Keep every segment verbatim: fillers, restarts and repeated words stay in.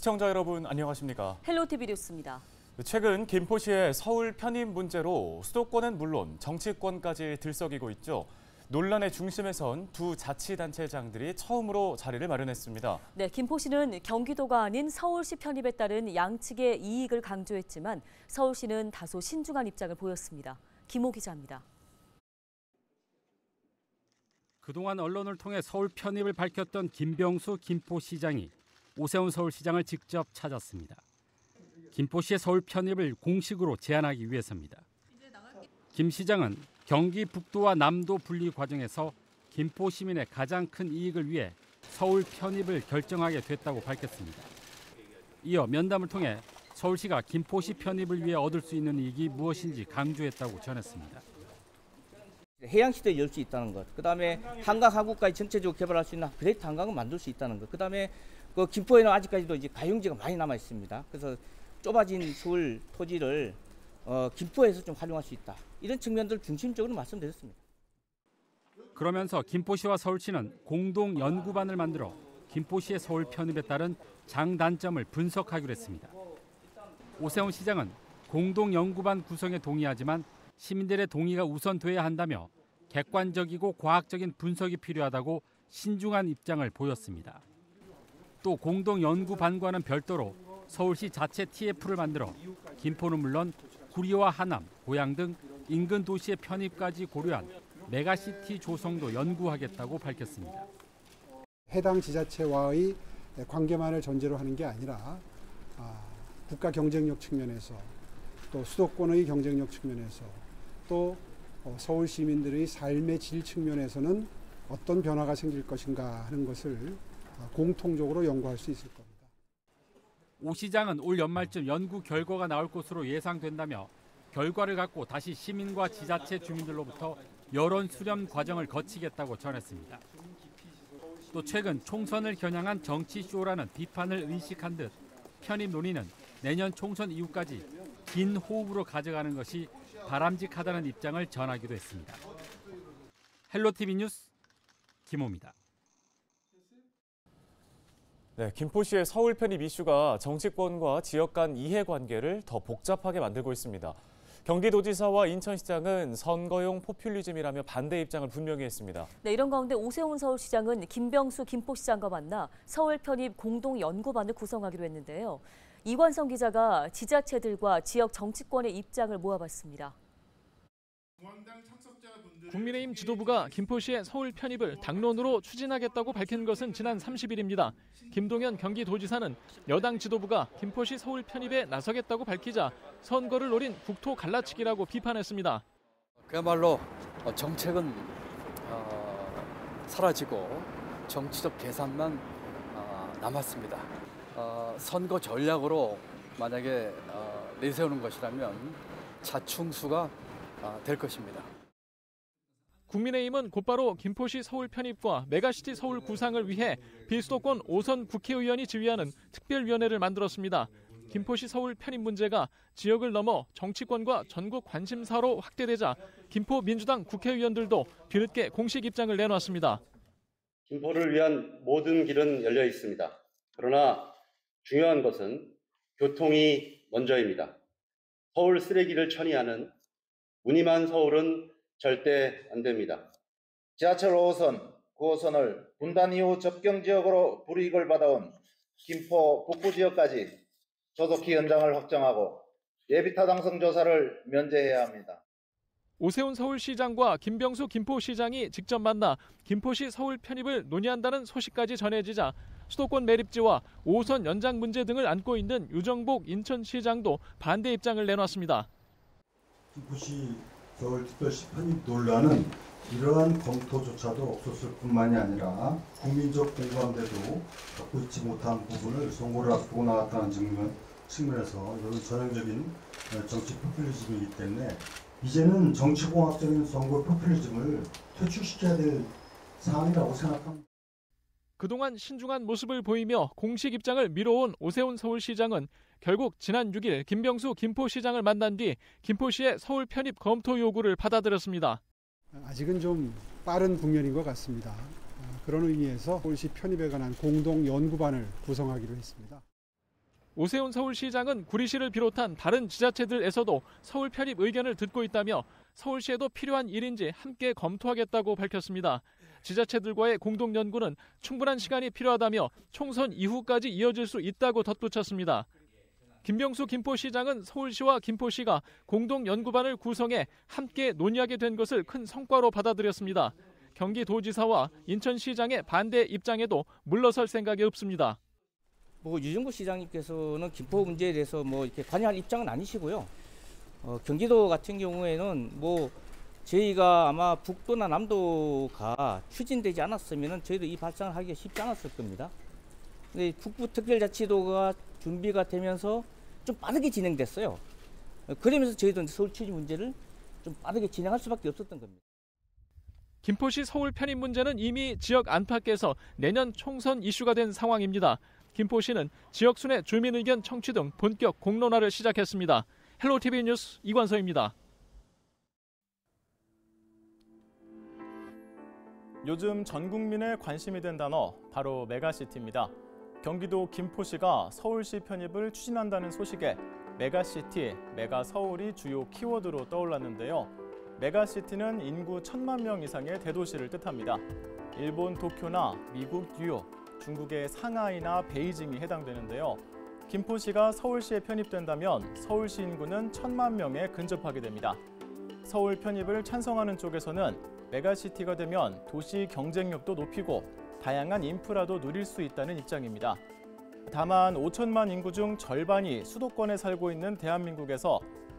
시청자 여러분 안녕하십니까? 헬로티비 뉴스입니다. 최근 김포시의 서울 편입 문제로 수도권은 물론 정치권까지 들썩이고 있죠. 논란의 중심에 선 두 자치단체장들이 처음으로 자리를 마련했습니다. 네, 김포시는 경기도가 아닌 서울시 편입에 따른 양측의 이익을 강조했지만 서울시는 다소 신중한 입장을 보였습니다. 김호 기자입니다. 그동안 언론을 통해 서울 편입을 밝혔던 김병수 김포시장이 오세훈 서울시장을 직접 찾았습니다. 김포시의 서울 편입을 공식으로 제안하기 위해서입니다. 김 시장은 경기 북도와 남도 분리 과정에서 김포 시민의 가장 큰 이익을 위해 서울 편입을 결정하게 됐다고 밝혔습니다. 이어 면담을 통해 서울시가 김포시 편입을 위해 얻을 수 있는 이익이 무엇인지 강조했다고 전했습니다. 해양시대 열 수 있다는 것, 그다음에 한강 하구까지 전체적으로 개발할 수 있는 그레이트 한강을 만들 수 있다는 것, 그다음에 그 김포에는 아직까지도 이제 가용지가 많이 남아 있습니다. 그래서 좁아진 서울 토지를 어, 김포에서 좀 활용할 수 있다. 이런 측면들 중심적으로 말씀드렸습니다. 그러면서 김포시와 서울시는 공동 연구반을 만들어 김포시의 서울 편입에 따른 장단점을 분석하기로 했습니다. 오세훈 시장은 공동 연구반 구성에 동의하지만 시민들의 동의가 우선돼야 한다며 객관적이고 과학적인 분석이 필요하다고 신중한 입장을 보였습니다. 또 공동 연구반과는 별도로 서울시 자체 티에프를 만들어 김포는 물론 구리와 하남, 고양 등 인근 도시의 편입까지 고려한 메가시티 조성도 연구하겠다고 밝혔습니다. 해당 지자체와의 관계만을 전제로 하는 게 아니라 국가 경쟁력 측면에서 또 수도권의 경쟁력 측면에서 또 서울 시민들의 삶의 질 측면에서는 어떤 변화가 생길 것인가 하는 것을 공통적으로 연구할 수 있을 겁니다. 오 시장은 올 연말쯤 연구 결과가 나올 것으로 예상된다며 결과를 갖고 다시 시민과 지자체 주민들로부터 여론 수렴 과정을 거치겠다고 전했습니다. 또 최근 총선을 겨냥한 정치쇼라는 비판을 의식한 듯 편입 논의는 내년 총선 이후까지 긴 호흡으로 가져가는 것이 바람직하다는 입장을 전하기도 했습니다. 헬로티비 뉴스 김호입니다. 네, 김포시의 서울 편입 이슈가 정치권과 지역 간 이해관계를 더 복잡하게 만들고 있습니다. 경기도지사와 인천시장은 선거용 포퓰리즘이라며 반대 입장을 분명히 했습니다. 네, 이런 가운데 오세훈 서울시장은 김병수 김포시장과 만나 서울 편입 공동연구반을 구성하기로 했는데요. 이관성 기자가 지자체들과 지역 정치권의 입장을 모아봤습니다. 국민의힘 지도부가 김포시의 서울 편입을 당론으로 추진하겠다고 밝힌 것은 지난 삼십 일입니다. 김동연 경기도지사는 여당 지도부가 김포시 서울 편입에 나서겠다고 밝히자 선거를 노린 국토 갈라치기라고 비판했습니다. 그야말로 정책은 사라지고 정치적 계산만 남았습니다. 선거 전략으로 만약에 내세우는 것이라면 자충수가 될 것입니다. 국민의힘은 곧바로 김포시 서울 편입과 메가시티 서울 구상을 위해 비수도권 오선 국회의원이 지휘하는 특별위원회를 만들었습니다. 김포시 서울 편입 문제가 지역을 넘어 정치권과 전국 관심사로 확대되자 김포 민주당 국회의원들도 뒤늦게 공식 입장을 내놨습니다. 김포를 위한 모든 길은 열려 있습니다. 그러나 중요한 것은 교통이 먼저입니다. 서울 쓰레기를 처리하는 무늬만 서울은 절대 안 됩니다. 지하철 오 호선, 구 호선을 분단 이후 접경지역으로 불이익을 받아온 김포 북부 지역까지 조속히 연장을 확정하고 예비타당성 조사를 면제해야 합니다. 오세훈 서울시장과 김병수 김포시장이 직접 만나 김포시 서울 편입을 논의한다는 소식까지 전해지자 수도권 매립지와 오 호선 연장 문제 등을 안고 있는 유정복 인천시장도 반대 입장을 내놨습니다. 김포시 서울특별시 편입 논란은 이러한 검토조차도 없었을 뿐만이 아니라 국민적 공감대도 갖고 있지 못한 부분을 선거를 앞두고 나왔다는 측면, 측면에서 이런 전형적인 정치 포퓰리즘이기 때문에 이제는 정치공학적인 선거 포퓰리즘을 퇴출시켜야 될 상황이라고 생각합니다. 그동안 신중한 모습을 보이며 공식 입장을 미뤄온 오세훈 서울시장은 결국 지난 육 일 김병수 김포시장을 만난 뒤 김포시의 서울 편입 검토 요구를 받아들였습니다. 아직은 좀 빠른 국면인 것 같습니다. 그런 의미에서 서울시 편입에 관한 공동 연구반을 구성하기로 했습니다. 오세훈 서울시장은 구리시를 비롯한 다른 지자체들에서도 서울 편입 의견을 듣고 있다며 서울시에도 필요한 일인지 함께 검토하겠다고 밝혔습니다. 지자체들과의 공동 연구는 충분한 시간이 필요하다며 총선 이후까지 이어질 수 있다고 덧붙였습니다. 김병수 김포시장은 서울시와 김포시가 공동 연구반을 구성해 함께 논의하게 된 것을 큰 성과로 받아들였습니다. 경기도지사와 인천시장의 반대 입장에도 물러설 생각이 없습니다. 뭐 유정구 시장님께서는 김포 문제에 대해서 뭐 이렇게 관여할 입장은 아니시고요. 어, 경기도 같은 경우에는 뭐 저희가 아마 북도나 남도가 추진되지 않았으면 저희도 이 발상을 하기가 쉽지 않았을 겁니다. 근데 북부특별자치도가 준비가 되면서 좀 빠르게 진행됐어요. 그러면서 저희도 서울 추진 문제를 좀 빠르게 진행할 수밖에 없었던 겁니다. 김포시 서울 편입 문제는 이미 지역 안팎에서 내년 총선 이슈가 된 상황입니다. 김포시는 지역 순회 주민 의견 청취 등 본격 공론화를 시작했습니다. 헬로티비 뉴스 이관서입니다. 요즘 전 국민의 관심이 된 단어 바로 메가시티입니다. 경기도 김포시가 서울시 편입을 추진한다는 소식에 메가시티, 메가서울이 주요 키워드로 떠올랐는데요. 메가시티는 인구 천만 명 이상의 대도시를 뜻합니다. 일본 도쿄나 미국 뉴욕, 중국의 상하이나 베이징이 해당되는데요. 김포시가 서울시에 편입된다면 서울시 인구는 천만 명에 근접하게 됩니다. 서울 편입을 찬성하는 쪽에서는 메가시티가 되면 도시 경쟁력도 높이고 다양한 인프라도 누릴 수 있다는 입장입니다. 다만 오천만 인구 중 절반이 수도권에 살고 있는 대한민국에서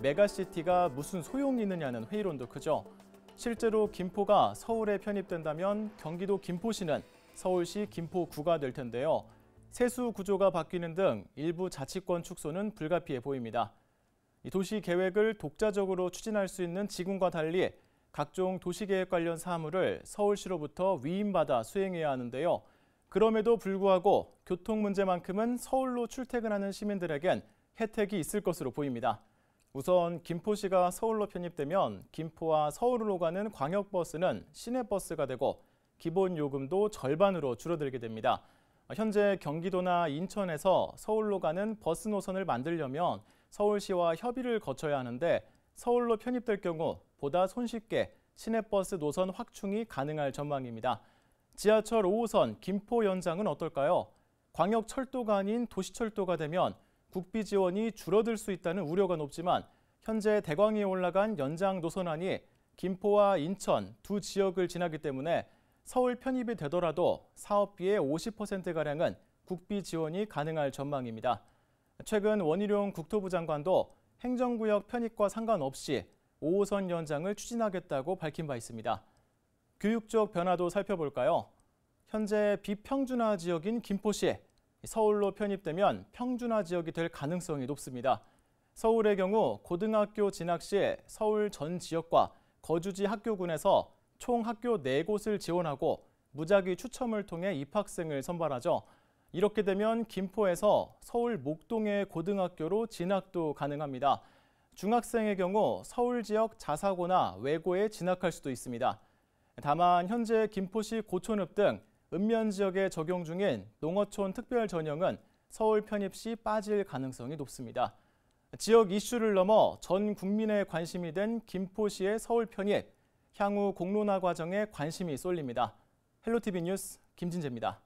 메가시티가 무슨 소용이 있느냐는 회의론도 크죠. 실제로 김포가 서울에 편입된다면 경기도 김포시는 서울시 김포구가 될 텐데요. 세수 구조가 바뀌는 등 일부 자치권 축소는 불가피해 보입니다. 도시 계획을 독자적으로 추진할 수 있는 지군과 달리 각종 도시계획 관련 사무를 서울시로부터 위임받아 수행해야 하는데요. 그럼에도 불구하고 교통 문제만큼은 서울로 출퇴근하는 시민들에겐 혜택이 있을 것으로 보입니다. 우선 김포시가 서울로 편입되면 김포와 서울로 가는 광역버스는 시내버스가 되고 기본 요금도 절반으로 줄어들게 됩니다. 현재 경기도나 인천에서 서울로 가는 버스 노선을 만들려면 서울시와 협의를 거쳐야 하는데 서울로 편입될 경우 보다 손쉽게 시내버스 노선 확충이 가능할 전망입니다. 지하철 오 호선 김포 연장은 어떨까요? 광역철도가 아닌 도시철도가 되면 국비 지원이 줄어들 수 있다는 우려가 높지만 현재 대광에 올라간 연장 노선안이 김포와 인천 두 지역을 지나기 때문에 서울 편입이 되더라도 사업비의 오십 퍼센트가량은 국비 지원이 가능할 전망입니다. 최근 원희룡 국토부 장관도 행정구역 편입과 상관없이 오 호선 연장을 추진하겠다고 밝힌 바 있습니다. 교육적 변화도 살펴볼까요? 현재 비평준화 지역인 김포시, 서울로 편입되면 평준화 지역이 될 가능성이 높습니다. 서울의 경우 고등학교 진학 시 서울 전 지역과 거주지 학교군에서 총 학교 네 곳을 지원하고 무작위 추첨을 통해 입학생을 선발하죠. 이렇게 되면 김포에서 서울 목동의 고등학교로 진학도 가능합니다. 중학생의 경우 서울 지역 자사고나 외고에 진학할 수도 있습니다. 다만 현재 김포시 고촌읍 등 읍면 지역에 적용 중인 농어촌 특별 전형은 서울 편입 시 빠질 가능성이 높습니다. 지역 이슈를 넘어 전 국민의 관심이 된 김포시의 서울 편입, 향후 공론화 과정에 관심이 쏠립니다. 헬로티비 뉴스 김진재입니다.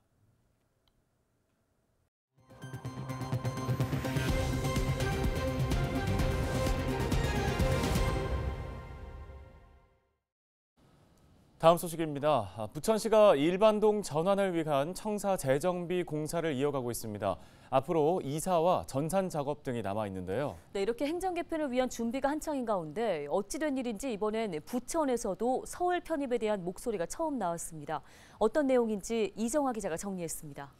다음 소식입니다. 부천시가 일반동 전환을 위한 청사 재정비 공사를 이어가고 있습니다. 앞으로 이사와 전산 작업 등이 남아 있는데요. 네, 이렇게 행정 개편을 위한 준비가 한창인 가운데 어찌된 일인지 이번엔 부천에서도 서울 편입에 대한 목소리가 처음 나왔습니다. 어떤 내용인지 이정화 기자가 정리했습니다.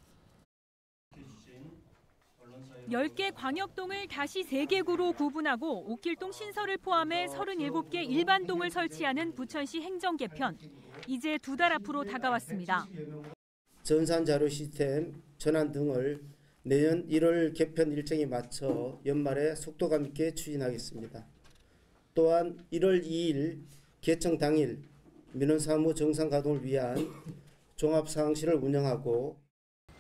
열 개 광역동을 다시 세 개 구로 구분하고 옥길동 신설을 포함해 서른일곱 개 일반동을 설치하는 부천시 행정 개편. 이제 두 달 앞으로 다가왔습니다. 전산 자료 시스템 전환 등을 내년 일월 개편 일정에 맞춰 연말에 속도감 있게 추진하겠습니다. 또한 일월 이일 개청 당일 민원사무 정상 가동을 위한 종합상황실을 운영하고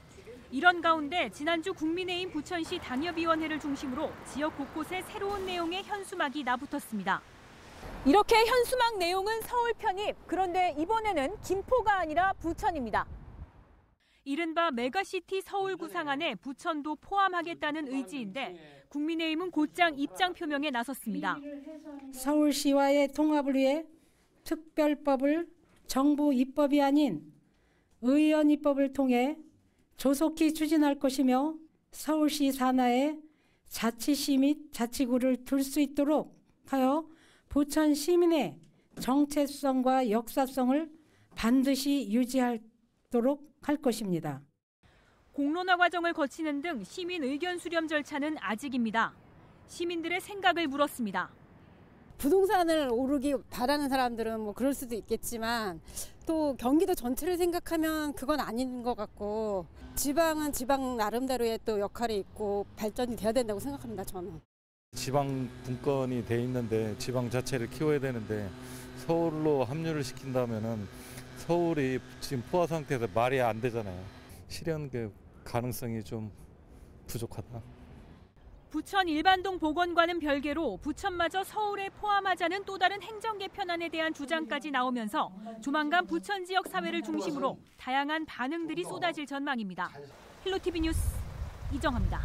이런 가운데 지난주 국민의힘 부천시 당협위원회를 중심으로 지역 곳곳에 새로운 내용의 현수막이 나붙었습니다. 이렇게 현수막 내용은 서울 편입, 그런데 이번에는 김포가 아니라 부천입니다. 이른바 메가시티 서울 구상 안에 부천도 포함하겠다는 의지인데 국민의힘은 곧장 입장 표명에 나섰습니다. 서울시와의 통합을 위해 특별법을 정부 입법이 아닌 의원 입법을 통해 조속히 추진할 것이며 서울시 산하에 자치시 및 자치구를 둘 수 있도록 하여 부천 시민의 정체성과 역사성을 반드시 유지하도록 할 것입니다. 공론화 과정을 거치는 등 시민 의견 수렴 절차는 아직입니다. 시민들의 생각을 물었습니다. 부동산을 오르기 바라는 사람들은 뭐 그럴 수도 있겠지만 또 경기도 전체를 생각하면 그건 아닌 것 같고 지방은 지방 나름대로의 또 역할이 있고 발전이 돼야 된다고 생각합니다, 저는. 지방 분권이 돼 있는데 지방 자체를 키워야 되는데 서울로 합류를 시킨다면은 서울이 지금 포화 상태에서 말이 안 되잖아요. 실현 그 가능성이 좀 부족하다. 부천 일반동 복원과는 별개로 부천마저 서울에 포함하자는 또 다른 행정 개편안에 대한 주장까지 나오면서 조만간 부천 지역 사회를 중심으로 다양한 반응들이 쏟아질 전망입니다. 힐로티비 뉴스 이정아입니다.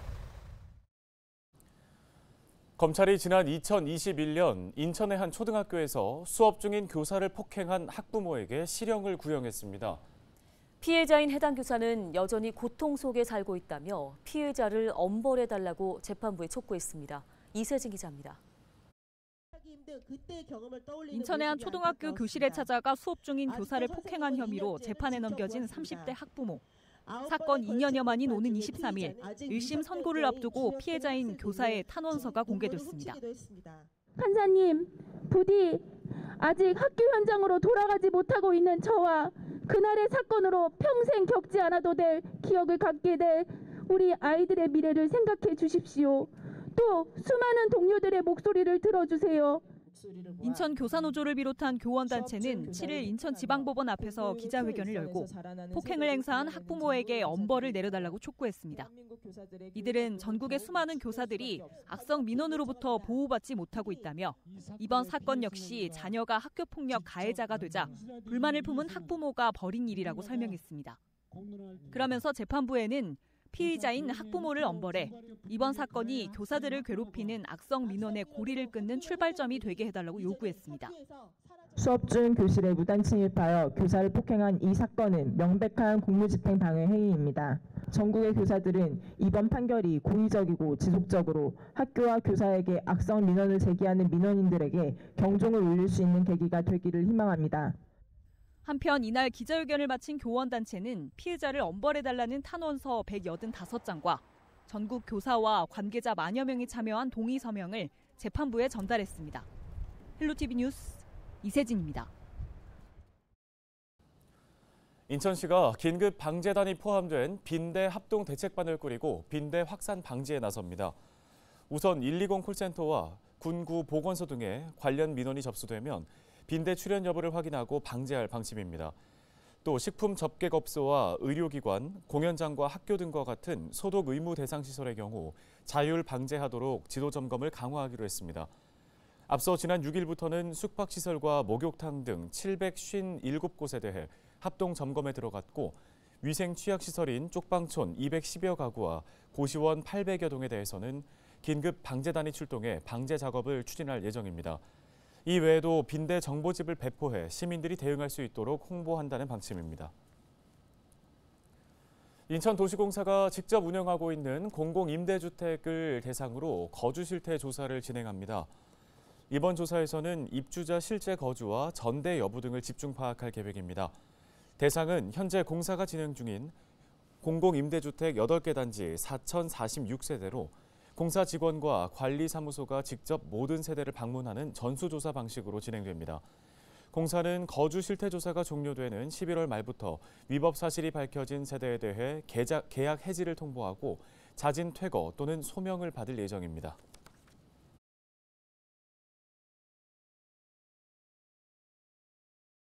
검찰이 지난 이천이십일 년 인천의 한 초등학교에서 수업 중인 교사를 폭행한 학부모에게 실형을 구형했습니다. 피해자인 해당 교사는 여전히 고통 속에 살고 있다며 피해자를 엄벌해달라고 재판부에 촉구했습니다. 이세진 기자입니다. 인천의 한 초등학교 교실에 찾아가 수업 중인 교사를 폭행한 혐의로 재판에 넘겨진 삼십 대 학부모. 사건 이 년여 만인 오는 이십삼 일 일 심 선고를 앞두고 피해자인 교사의 탄원서가 공개됐습니다. 판사님, 부디 아직 학교 현장으로 돌아가지 못하고 있는 저와 그날의 사건으로 평생 겪지 않아도 될 기억을 갖게 될 우리 아이들의 미래를 생각해 주십시오. 또 수많은 동료들의 목소리를 들어주세요. 인천 교사노조를 비롯한 교원단체는 칠 일 인천지방법원 앞에서 기자회견을 열고 폭행을 행사한 학부모에게 엄벌을 내려달라고 촉구했습니다. 이들은 전국의 수많은 교사들이 악성 민원으로부터 보호받지 못하고 있다며 이번 사건 역시 자녀가 학교폭력 가해자가 되자 불만을 품은 학부모가 벌인 일이라고 설명했습니다. 그러면서 재판부에는 피의자인 학부모를 엄벌해 이번 사건이 교사들을 괴롭히는 악성 민원의 고리를 끊는 출발점이 되게 해달라고 요구했습니다. 수업 중 교실에 무단 침입하여 교사를 폭행한 이 사건은 명백한 공무집행 방해 행위입니다. 전국의 교사들은 이번 판결이 고의적이고 지속적으로 학교와 교사에게 악성 민원을 제기하는 민원인들에게 경종을 울릴 수 있는 계기가 되기를 희망합니다. 한편 이날 기자회견을 마친 교원단체는 피해자를 엄벌해달라는 탄원서 백팔십오 장과 전국 교사와 관계자 만여 명이 참여한 동의 서명을 재판부에 전달했습니다. 힐로티비 뉴스 이세진입니다. 인천시가 긴급 방재단이 포함된 빈대 합동 대책반을 꾸리고 빈대 확산 방지에 나섭니다. 우선 일이공 콜센터와 군구 보건소 등에 관련 민원이 접수되면 빈대 출현 여부를 확인하고 방제할 방침입니다. 또 식품 접객업소와 의료기관, 공연장과 학교 등과 같은 소독 의무 대상 시설의 경우 자율 방제하도록 지도 점검을 강화하기로 했습니다. 앞서 지난 육 일부터는 숙박시설과 목욕탕 등 칠백오십칠 곳에 대해 합동 점검에 들어갔고 위생 취약시설인 쪽방촌 이백십여 가구와 고시원 팔백여 동에 대해서는 긴급 방제단이 출동해 방제 작업을 추진할 예정입니다. 이 외에도 빈대 정보집을 배포해 시민들이 대응할 수 있도록 홍보한다는 방침입니다. 인천도시공사가 직접 운영하고 있는 공공임대주택을 대상으로 거주 실태 조사를 진행합니다. 이번 조사에서는 입주자 실제 거주와 전대 여부 등을 집중 파악할 계획입니다. 대상은 현재 공사가 진행 중인 공공임대주택 여덟 개 단지 사천사십육 세대로 공사 직원과 관리사무소가 직접 모든 세대를 방문하는 전수조사 방식으로 진행됩니다. 공사는 거주 실태 조사가 종료되는 십일월 말부터 위법 사실이 밝혀진 세대에 대해 계약 해지를 통보하고 자진 퇴거 또는 소명을 받을 예정입니다.